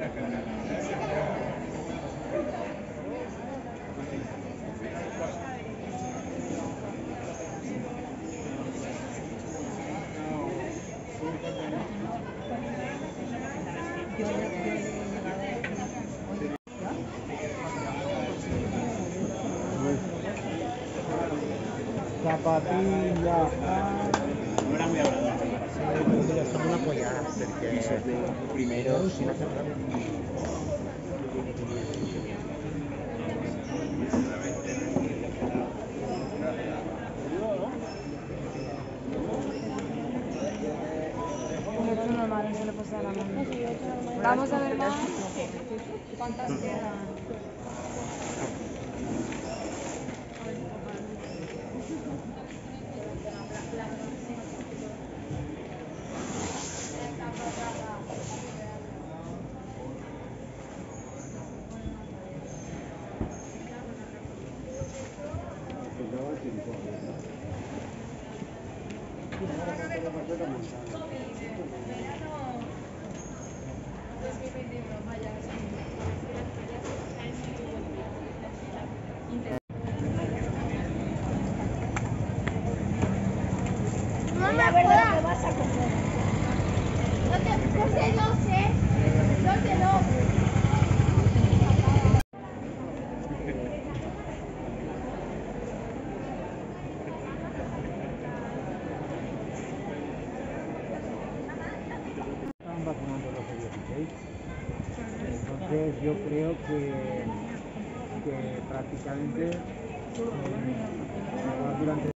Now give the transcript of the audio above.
Zapatilla. No era muy agradable. Sí, pero que ya son una pollada. Primero, sin hacer nada. Esto normal, no se le pasa a la mano. Vamos a ver más. ¿Cuántas quedan? La verdad que vas a comer. Dos de dos, ¿eh? Dos de dos. Están vacunando los de 16. Entonces yo creo que prácticamente durante